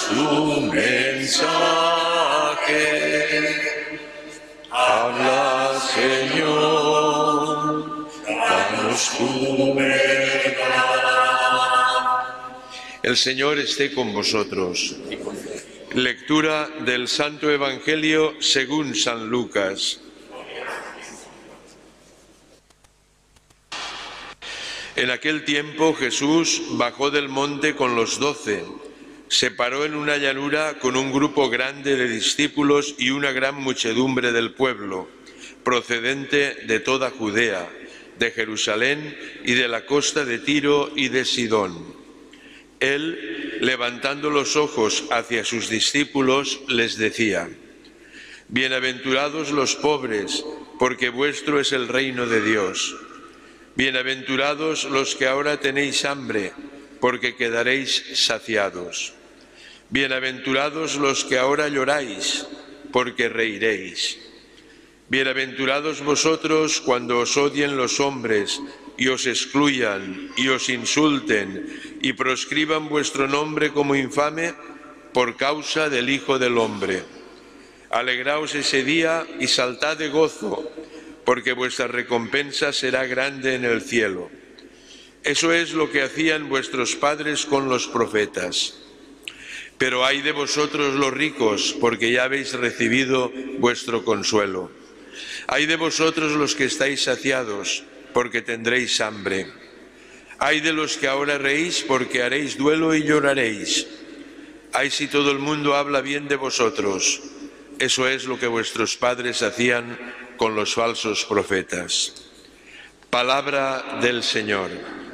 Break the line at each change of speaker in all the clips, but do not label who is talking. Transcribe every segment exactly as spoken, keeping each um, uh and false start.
tu mensaje. Habla, Señor, danos tu verdad. El Señor esté con vosotros. Lectura del Santo Evangelio según San Lucas. En aquel tiempo Jesús bajó del monte con los doce. Se paró en una llanura con un grupo grande de discípulos y una gran muchedumbre del pueblo, procedente de toda Judea, de Jerusalén y de la costa de Tiro y de Sidón. Él, levantando los ojos hacia sus discípulos, les decía: Bienaventurados los pobres, porque vuestro es el reino de Dios. Bienaventurados los que ahora tenéis hambre, porque quedaréis saciados. Bienaventurados los que ahora lloráis, porque reiréis. Bienaventurados vosotros cuando os odien los hombres, y os excluyan, y os insulten, y proscriban vuestro nombre como infame por causa del Hijo del Hombre. Alegraos ese día y saltad de gozo, porque vuestra recompensa será grande en el cielo. Eso es lo que hacían vuestros padres con los profetas. Pero ay de vosotros los ricos, porque ya habéis recibido vuestro consuelo. Ay de vosotros los que estáis saciados, porque tendréis hambre. Ay de los que ahora reís, porque haréis duelo y lloraréis. Ay si todo el mundo habla bien de vosotros. Eso es lo que vuestros padres hacían con los falsos profetas. Palabra del Señor.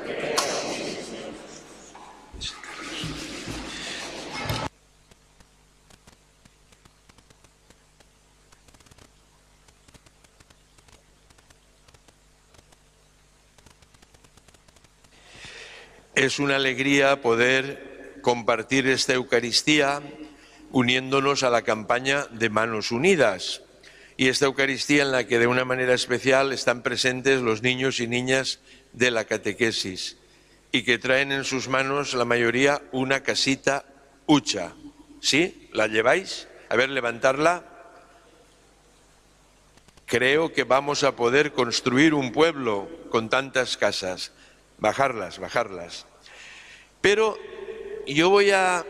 Es una alegría poder compartir esta Eucaristía uniéndonos a la campaña de Manos Unidas. Y esta Eucaristía en la que de una manera especial están presentes los niños y niñas de la catequesis y que traen en sus manos la mayoría una casita hucha. ¿Sí? ¿La lleváis? A ver, levantarla. Creo que vamos a poder construir un pueblo con tantas casas. Bajarlas, bajarlas. Pero yo voy a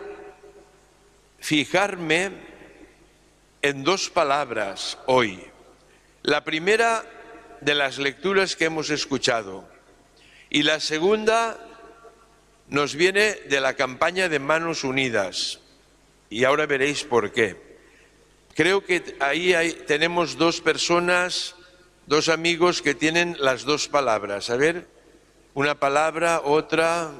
fijarme en dos palabras hoy. La primera de las lecturas que hemos escuchado y la segunda nos viene de la campaña de Manos Unidas y ahora veréis por qué. Creo que ahí hay, tenemos dos personas, dos amigos que tienen las dos palabras. A ver, una palabra, otra,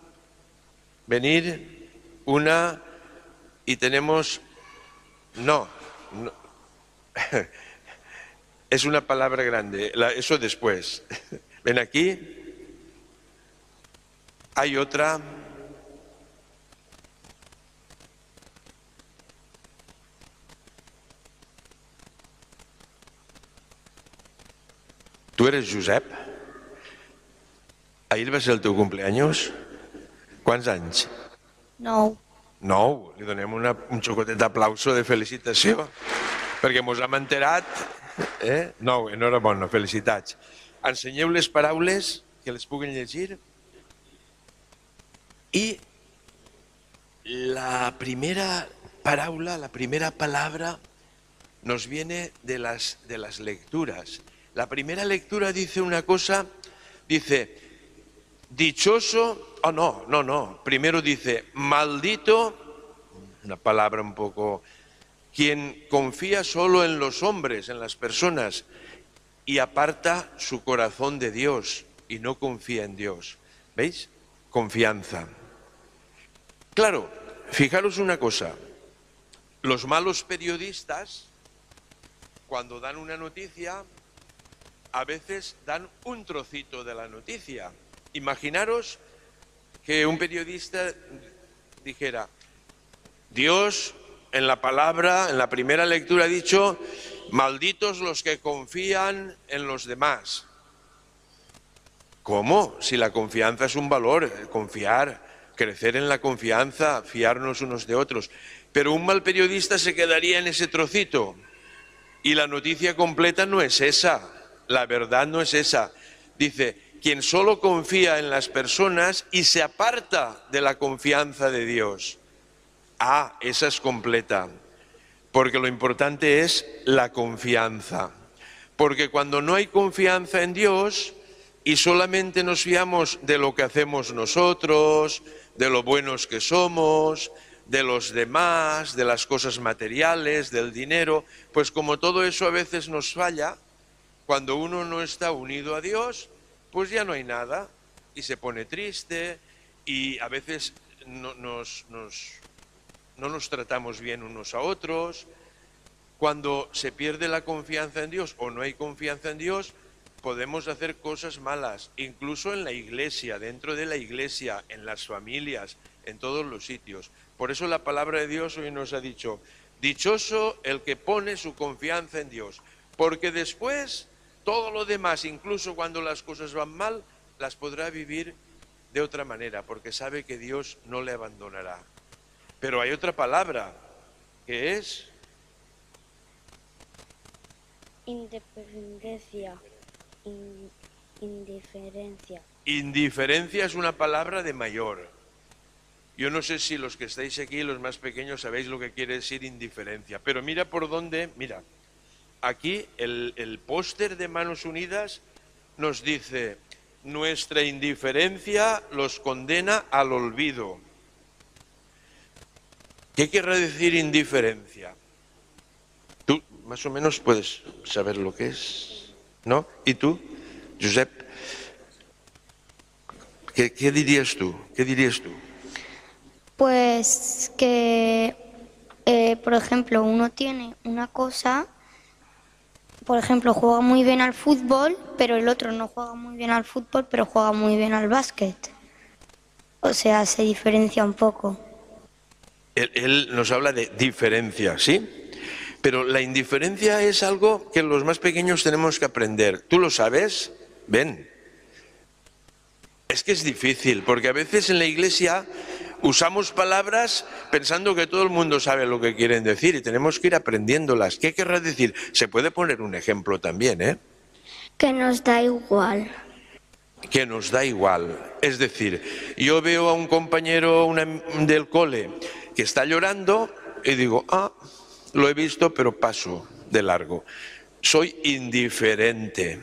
venir, una, y tenemos, no, no. Es una palabra grande, la, eso después. Ven aquí, hay otra. ¿Tú eres Josep? Ahir va ser el teu cumpleaños? Quants anys?
Nou.
Nou. Li donem una, un xocotet d'aplauso de felicitació, perquè mos hem enterat. Eh? Nou, enhorabona, felicitats. Ensenyeu les paraules, que les puguin llegir. I la primera paraula, la primera palabra, nos viene de las, de las lecturas. La primera lectura dice una cosa, dice, dichoso, oh no, no, no, primero dice, maldito, una palabra un poco, quien confía solo en los hombres, en las personas, y aparta su corazón de Dios y no confía en Dios. ¿Veis? Confianza. Claro, fijaros una cosa, los malos periodistas, cuando dan una noticia, a veces dan un trocito de la noticia. Imaginaros que un periodista dijera, Dios en la palabra, en la primera lectura ha dicho, malditos los que confían en los demás. ¿Cómo? Si la confianza es un valor, confiar. crecer en la confianza, fiarnos unos de otros. Pero un mal periodista se quedaría en ese trocito. Y la noticia completa no es esa, la verdad no es esa. Dice, quien solo confía en las personas y se aparta de la confianza de Dios. Ah, esa es completa. Porque lo importante es la confianza. Porque cuando no hay confianza en Dios y solamente nos fiamos de lo que hacemos nosotros, de lo buenos que somos, de los demás, de las cosas materiales, del dinero, pues como todo eso a veces nos falla, cuando uno no está unido a Dios, pues ya no hay nada y se pone triste y a veces no nos, nos, no nos tratamos bien unos a otros. Cuando se pierde la confianza en Dios o no hay confianza en Dios, podemos hacer cosas malas, incluso en la iglesia, dentro de la iglesia, en las familias, en todos los sitios. Por eso la palabra de Dios hoy nos ha dicho, dichoso el que pone su confianza en Dios, porque después todo lo demás, incluso cuando las cosas van mal, las podrá vivir de otra manera, porque sabe que Dios no le abandonará. Pero hay otra palabra, que es
indiferencia. In, indiferencia.
Indiferencia es una palabra de mayor. Yo no sé si los que estáis aquí, los más pequeños, sabéis lo que quiere decir indiferencia, pero mira por dónde, mira, aquí el, el póster de Manos Unidas nos dice, nuestra indiferencia los condena al olvido. ¿Qué querrá decir indiferencia? Tú más o menos puedes saber lo que es, ¿no? ¿Y tú, Josep? ¿Qué, qué dirías tú? ¿Qué dirías tú?
Pues que, eh, por ejemplo, uno tiene una cosa, por ejemplo, juega muy bien al fútbol, pero el otro no juega muy bien al fútbol, pero juega muy bien al básquet. O sea, se diferencia un poco.
Él, él nos habla de diferencia, ¿sí? Pero la indiferencia es algo que los más pequeños tenemos que aprender. ¿Tú lo sabes? Ven. Es que es difícil, porque a veces en la iglesia usamos palabras pensando que todo el mundo sabe lo que quieren decir y tenemos que ir aprendiéndolas. ¿Qué querrá decir? Se puede poner un ejemplo también, ¿eh?
Que nos da igual.
Que nos da igual. Es decir, yo veo a un compañero una, del cole que está llorando y digo, ah, lo he visto, pero paso de largo. Soy indiferente.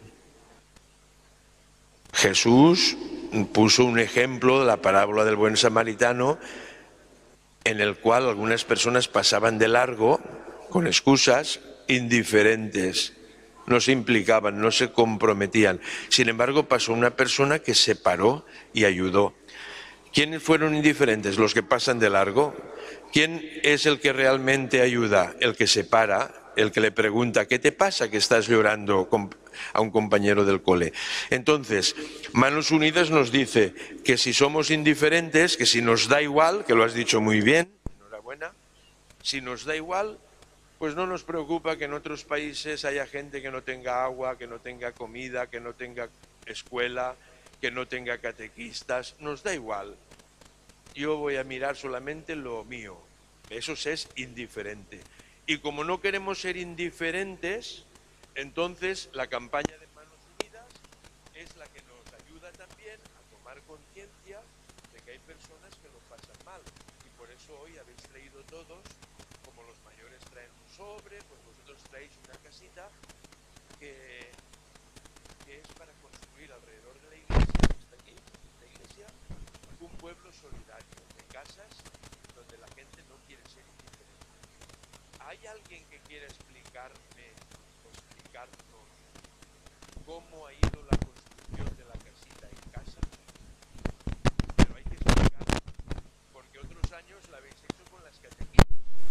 Jesús puso un ejemplo de la parábola del buen samaritano en el cual algunas personas pasaban de largo con excusas indiferentes. No se implicaban, no se comprometían. Sin embargo, pasó una persona que se paró y ayudó. ¿Quiénes fueron indiferentes? Los que pasan de largo. ¿Quién es el que realmente ayuda? El que se para, el que le pregunta, ¿qué te pasa que estás llorando a un compañero del cole? Entonces, Manos Unidas nos dice que si somos indiferentes, que si nos da igual, que lo has dicho muy bien, enhorabuena, si nos da igual, pues no nos preocupa que en otros países haya gente que no tenga agua, que no tenga comida, que no tenga escuela, que no tenga catequistas, nos da igual. Yo voy a mirar solamente lo mío. Eso es indiferente. Y como no queremos ser indiferentes, entonces la campaña de Manos Unidas es la que nos ayuda también a tomar conciencia de que hay personas que lo pasan mal. Y por eso hoy habéis traído todos, como los mayores traen un sobre, pues vosotros traéis una casita que, que es para construir alrededor de la iglesia, que está aquí, la iglesia, un pueblo solidario de casas donde la gente no quiere ser indiferente. ¿Hay alguien que quiera explicarme o explicarnos cómo ha ido la construcción de la casita en casa? Pero hay que explicarlo, porque otros años la habéis hecho con las catequistas.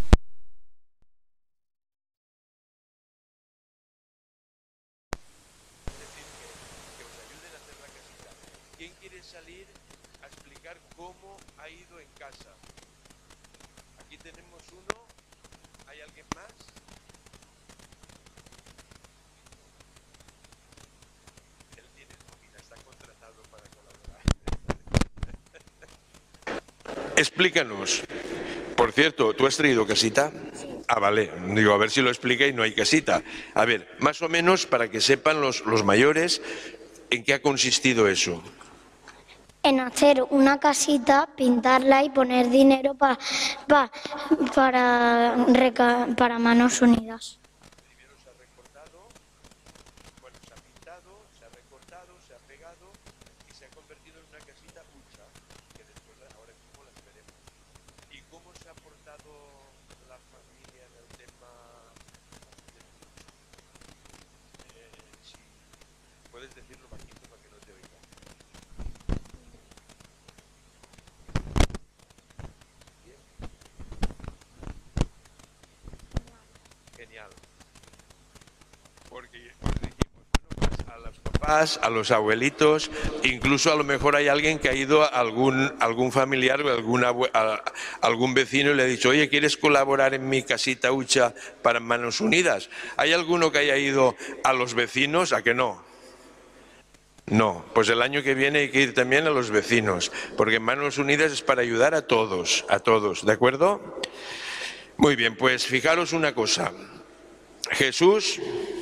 Es decir, que, que os ayuden a hacer la casita. ¿Quién quiere salir a explicar cómo ha ido en casa? Aquí tenemos uno. ¿Hay alguien más? Él tiene nómina, está contratado para colaborar. Explícanos. Por cierto, ¿tú has traído casita? Ah, vale. Digo, a ver si lo explica y no hay casita. A ver, más o menos para que sepan los, los mayores en qué ha consistido eso.
En hacer una casita, pintarla y poner dinero pa, pa, para, reca, para Manos Unidas.
Primero se ha recortado, bueno, se ha pintado, se ha recortado, se ha pegado y se ha convertido en una casita hucha, que después ahora mismo las veremos. ¿Y cómo se ha portado la familia en el tema del eh, si puedes decirlo bajito para que no te oiga? Genial. Porque pues dijimos, bueno, pues a los papás, a los abuelitos, incluso a lo mejor hay alguien que ha ido a algún, algún familiar o algún, abue, a, algún vecino y le ha dicho, oye, ¿quieres colaborar en mi casita hucha para Manos Unidas? ¿Hay alguno que haya ido a los vecinos? ¿A que no? No, pues el año que viene hay que ir también a los vecinos, porque Manos Unidas es para ayudar a todos, a todos, ¿de acuerdo? Muy bien, pues fijaros una cosa. Jesús,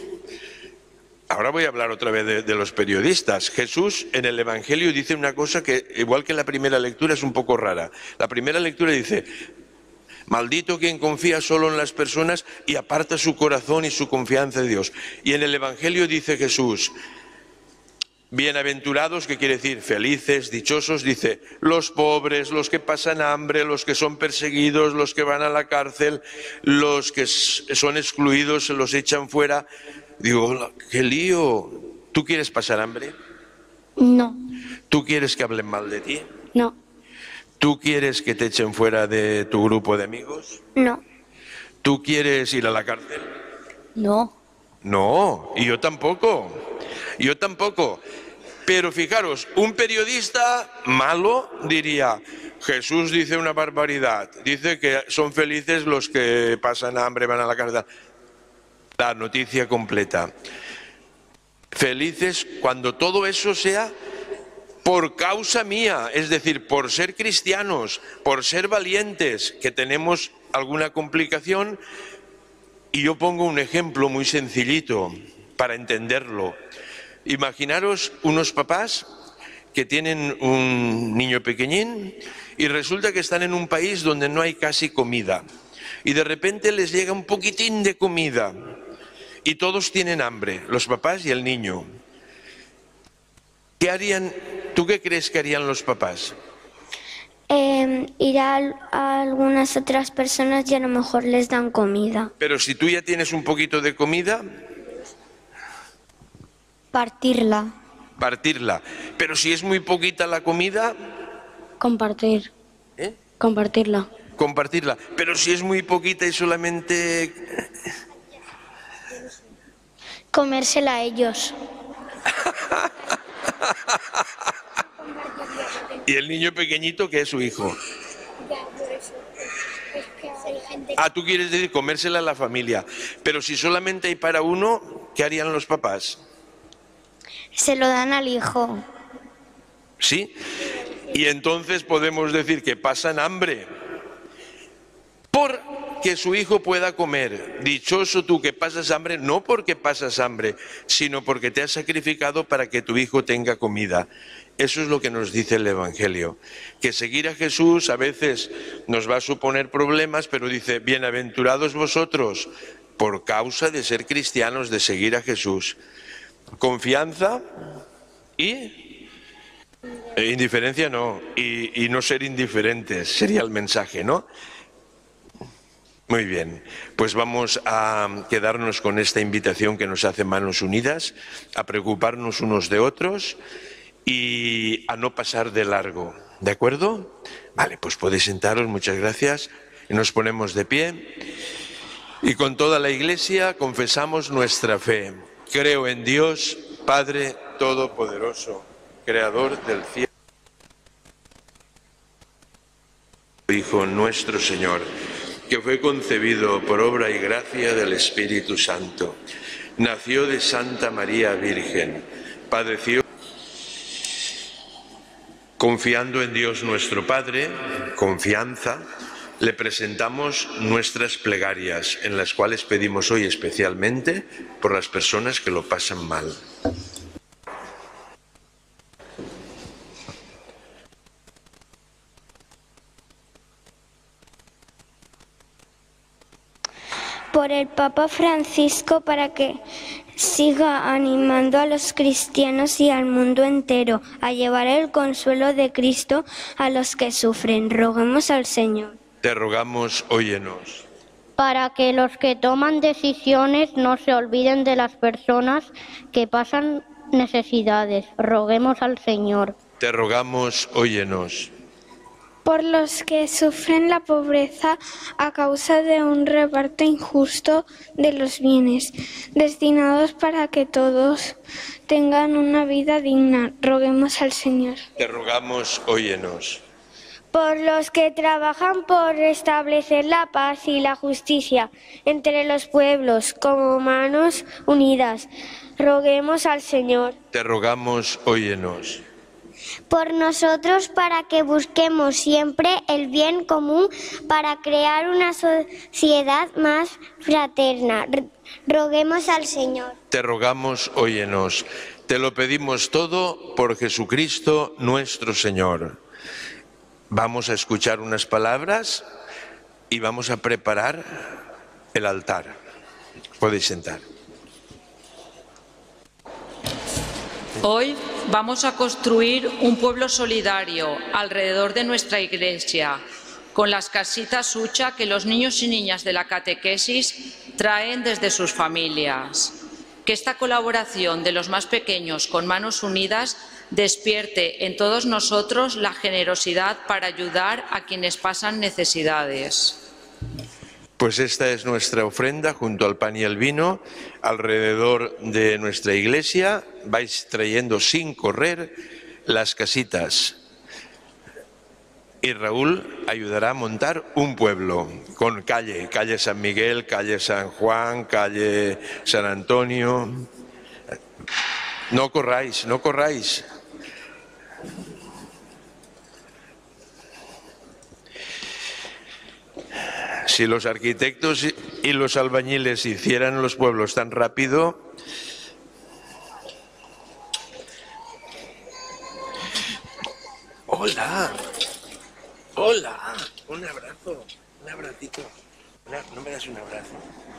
ahora voy a hablar otra vez de, de los periodistas. Jesús en el Evangelio dice una cosa que, igual que en la primera lectura, es un poco rara. La primera lectura dice, maldito quien confía solo en las personas y aparta su corazón y su confianza en Dios. Y en el Evangelio dice Jesús, bienaventurados, que quiere decir felices, dichosos, dice, los pobres, los que pasan hambre, los que son perseguidos, los que van a la cárcel, los que son excluidos, se los echan fuera. Digo, qué lío. ¿Tú quieres pasar hambre?
No.
¿Tú quieres que hablen mal de ti?
No.
¿Tú quieres que te echen fuera de tu grupo de amigos?
No.
¿Tú quieres ir a la cárcel?
No.
No, y yo tampoco. Yo tampoco. Pero fijaros, un periodista malo diría, Jesús dice una barbaridad, dice que son felices los que pasan hambre, van a la cárcel. La noticia completa. Felices cuando todo eso sea por causa mía, es decir, por ser cristianos, por ser valientes, que tenemos alguna complicación. Y yo pongo un ejemplo muy sencillito para entenderlo. Imaginaros unos papás que tienen un niño pequeñín y resulta que están en un país donde no hay casi comida y de repente les llega un poquitín de comida y todos tienen hambre, los papás y el niño. ¿Qué harían? ¿Tú qué crees que harían los papás?
Eh, ir a, a algunas otras personas y a lo mejor les dan comida.
Pero si tú ya tienes un poquito de comida...
Partirla.
Partirla. Pero si es muy poquita la comida...
Compartir.
¿Eh?
Compartirla.
Compartirla. Pero si es muy poquita y solamente...
Comérsela a ellos.
¿Y el niño pequeñito que es su hijo? Ah, tú quieres decir comérsela a la familia. Pero si solamente hay para uno, ¿qué harían los papás?
Se lo dan al hijo.
¿Sí? Y entonces podemos decir que pasan hambre porque su hijo pueda comer. Dichoso tú que pasas hambre, no porque pasas hambre, sino porque te has sacrificado para que tu hijo tenga comida. Eso es lo que nos dice el Evangelio, que seguir a Jesús a veces nos va a suponer problemas, pero dice, bienaventurados vosotros por causa de ser cristianos, de seguir a Jesús. Confianza y e indiferencia no, y, y no ser indiferentes, sería el mensaje, ¿no? Muy bien, pues vamos a quedarnos con esta invitación que nos hace Manos Unidas, a preocuparnos unos de otros y a no pasar de largo, ¿de acuerdo? Vale, pues podéis sentaros, muchas gracias, y nos ponemos de pie y con toda la Iglesia confesamos nuestra fe. Creo en Dios, Padre Todopoderoso, Creador del cielo, Hijo nuestro Señor, que fue concebido por obra y gracia del Espíritu Santo. Nació de Santa María Virgen, padeció Confiando en Dios nuestro Padre, confianza, le presentamos nuestras plegarias, en las cuales pedimos hoy especialmente por las personas que lo pasan mal.
Por el Papa Francisco, para que siga animando a los cristianos y al mundo entero a llevar el consuelo de Cristo a los que sufren. Roguemos al Señor.
Te rogamos, óyenos.
Para que los que toman decisiones no se olviden de las personas que pasan necesidades. Roguemos al Señor.
Te rogamos, óyenos.
Por los que sufren la pobreza a causa de un reparto injusto de los bienes, destinados para que todos tengan una vida digna. Roguemos al Señor.
Te rogamos, óyenos.
Por los que trabajan por restablecer la paz y la justicia entre los pueblos como manos unidas. Roguemos al Señor.
Te rogamos, óyenos.
Por nosotros, para que busquemos siempre el bien común, para crear una sociedad más fraterna. Roguemos al Señor.
Te rogamos, óyenos. Te lo pedimos todo por Jesucristo nuestro Señor. Vamos a escuchar unas palabras y vamos a preparar el altar. Podéis sentar.
Hoy vamos a construir un pueblo solidario alrededor de nuestra iglesia, con las casitas Hucha que los niños y niñas de la catequesis traen desde sus familias. Que esta colaboración de los más pequeños con manos unidas despierte en todos nosotros la generosidad para ayudar a quienes pasan necesidades.
Pues esta es nuestra ofrenda junto al pan y el vino alrededor de nuestra iglesia. Vais trayendo sin correr las casitas. Y Raúl ayudará a montar un pueblo con calle, calle San Miguel, calle San Juan, calle San Antonio. No corráis, no corráis. Si los arquitectos y los albañiles hicieran los pueblos tan rápido, hola, hola, un abrazo, un abracito, Una, ¿no me das un abrazo?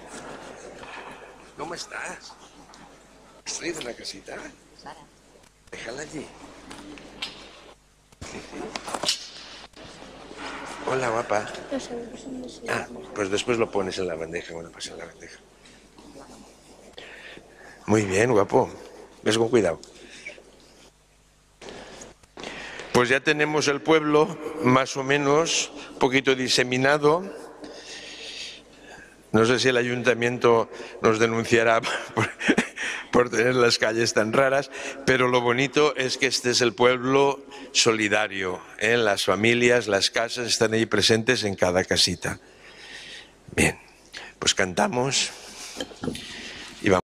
¿Cómo estás? ¿Has traído la casita? Sara. Déjala allí. Sí, sí. Hola, guapa. Ah, pues después lo pones en la bandeja, bueno, pasa en la bandeja. Muy bien, guapo. Ves con cuidado. Pues ya tenemos el pueblo más o menos un poquito diseminado. No sé si el ayuntamiento nos denunciará por, por tener las calles tan raras, pero lo bonito es que este es el pueblo solidario, ¿eh? Las familias, las casas están ahí presentes en cada casita. Bien, pues cantamos.